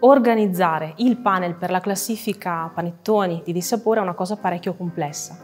organizzare il panel per la classifica panettoni di Dissapore è una cosa parecchio complessa.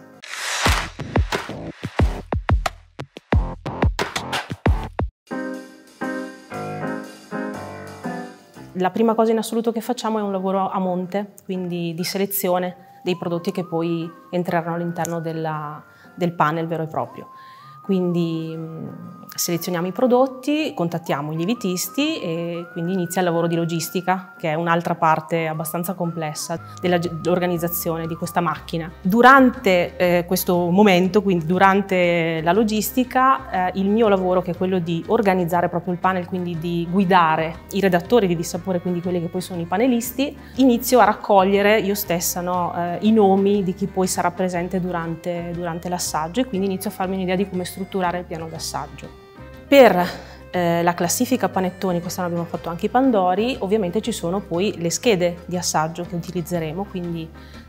La prima cosa in assoluto che facciamo è un lavoro a monte, quindi di selezione dei prodotti che poi entreranno all'interno del panel vero e proprio. Quindi selezioniamo i prodotti, contattiamo i lievitisti e quindi inizia il lavoro di logistica, che è un'altra parte abbastanza complessa dell'organizzazione di questa macchina. Durante questo momento, quindi durante la logistica, il mio lavoro, che è quello di organizzare proprio il panel, quindi di guidare i redattori di Dissapore, quindi quelli che poi sono i panelisti, inizio a raccogliere io stessa i nomi di chi poi sarà presente durante l'assaggio e quindi inizio a farmi un'idea di come strutturare il piano d'assaggio. Per la classifica panettoni, quest'anno abbiamo fatto anche i pandori, ovviamente ci sono poi le schede di assaggio che utilizzeremo, quindi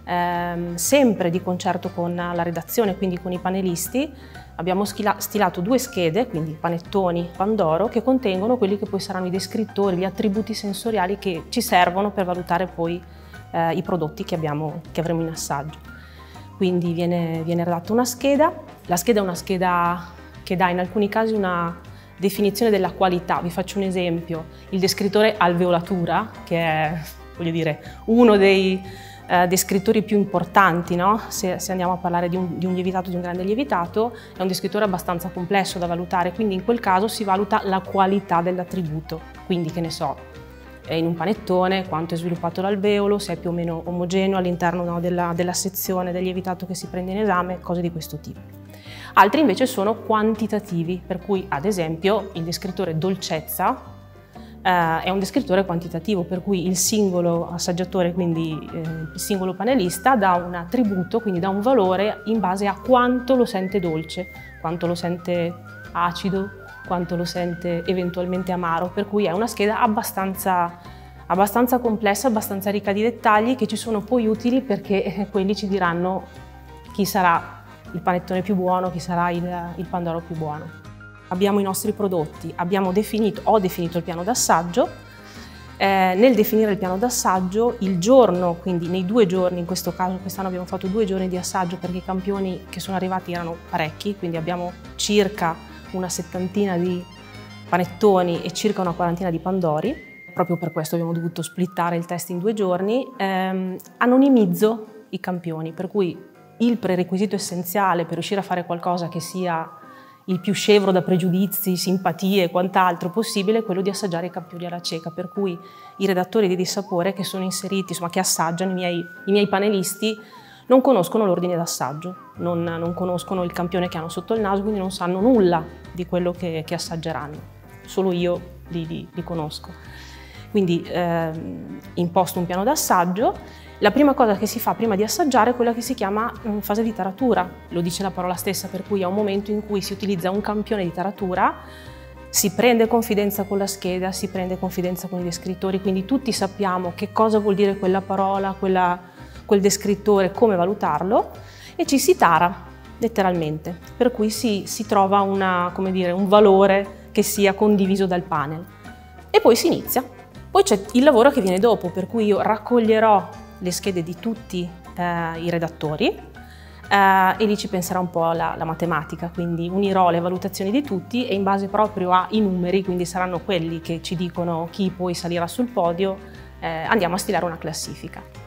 sempre di concerto con la redazione, quindi con i panelisti, abbiamo stilato 2 schede, quindi panettoni, pandoro, che contengono quelli che poi saranno i descrittori, gli attributi sensoriali che ci servono per valutare poi i prodotti che avremo in assaggio. Quindi viene redatta una scheda. La scheda è una scheda che dà in alcuni casi una definizione della qualità. Vi faccio un esempio: il descrittore alveolatura, che è, voglio dire, uno dei descrittori più importanti, no? Se andiamo a parlare di un lievitato, di un grande lievitato, è un descrittore abbastanza complesso da valutare, quindi in quel caso si valuta la qualità dell'attributo. Quindi, che ne so, in un panettone quanto è sviluppato l'alveolo, se è più o meno omogeneo all'interno, no, della sezione del lievitato che si prende in esame, cose di questo tipo. Altri invece sono quantitativi, per cui ad esempio il descrittore dolcezza è un descrittore quantitativo, per cui il singolo assaggiatore, quindi il singolo panelista, dà un attributo, quindi dà un valore in base a quanto lo sente dolce, quanto lo sente acido, quanto lo sente eventualmente amaro, per cui è una scheda abbastanza complessa, abbastanza ricca di dettagli, che ci sono poi utili perché quelli ci diranno chi sarà il panettone più buono, chi sarà il pandoro più buono. Abbiamo i nostri prodotti, ho definito il piano d'assaggio. Nel definire il piano d'assaggio, il giorno, quindi nei 2 giorni, in questo caso quest'anno abbiamo fatto 2 giorni di assaggio perché i campioni che sono arrivati erano parecchi, quindi abbiamo circa una 70ina di panettoni e circa una 40ina di pandori. Proprio per questo abbiamo dovuto splittare il test in 2 giorni. Anonimizzo i campioni, per cui il prerequisito essenziale per riuscire a fare qualcosa che sia il più scevro da pregiudizi, simpatie e quant'altro possibile è quello di assaggiare i campioni alla cieca, per cui i redattori di Dissapore che sono inseriti, insomma che assaggiano, i miei panelisti, non conoscono l'ordine d'assaggio, non conoscono il campione che hanno sotto il naso, quindi non sanno nulla di quello che assaggeranno. Solo io li conosco. Quindi imposto un piano d'assaggio. La prima cosa che si fa prima di assaggiare è quella che si chiama fase di taratura, lo dice la parola stessa, per cui è un momento in cui si utilizza un campione di taratura, si prende confidenza con la scheda, si prende confidenza con i descrittori, quindi tutti sappiamo che cosa vuol dire quella parola, quel descrittore, come valutarlo, e ci si tara letteralmente, per cui si trova un valore che sia condiviso dal panel. E poi si inizia. Poi c'è il lavoro che viene dopo, per cui io raccoglierò le schede di tutti i redattori e lì ci penserà un po' la matematica, quindi unirò le valutazioni di tutti e in base proprio ai numeri, quindi saranno quelli che ci dicono chi poi salirà sul podio, andiamo a stilare una classifica.